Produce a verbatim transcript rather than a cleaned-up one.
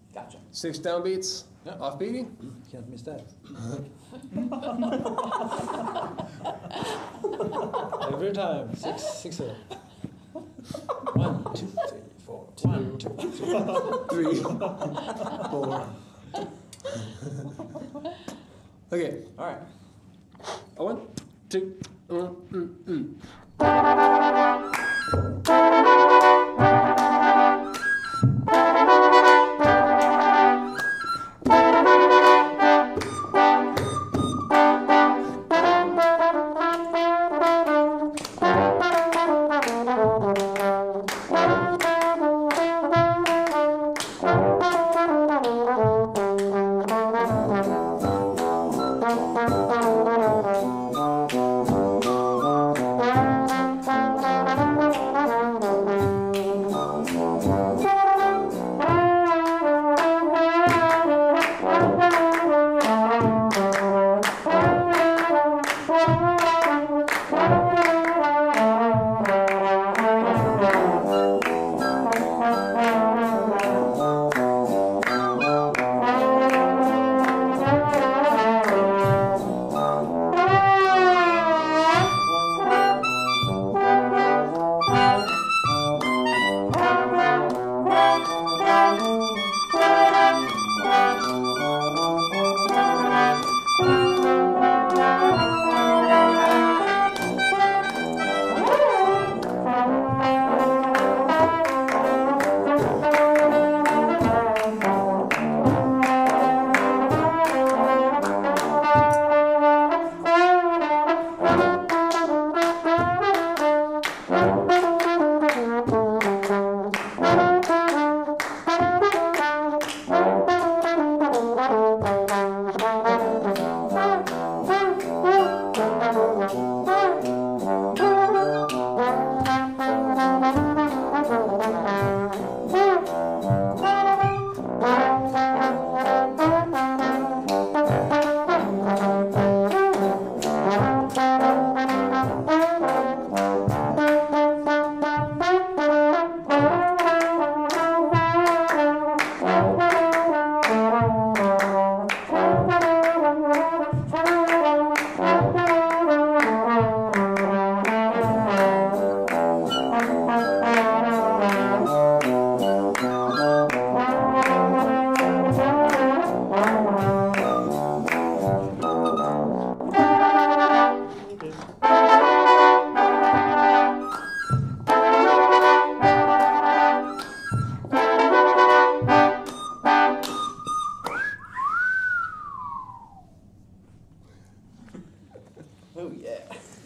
Gotcha. Six downbeats, Yeah. offbeaty. Can't miss that. Every time, six, six, seven. One, two, three, four. One, two, three, Three, four. Okay, All right. a one, two, mm, mm, mm. Oh yeah.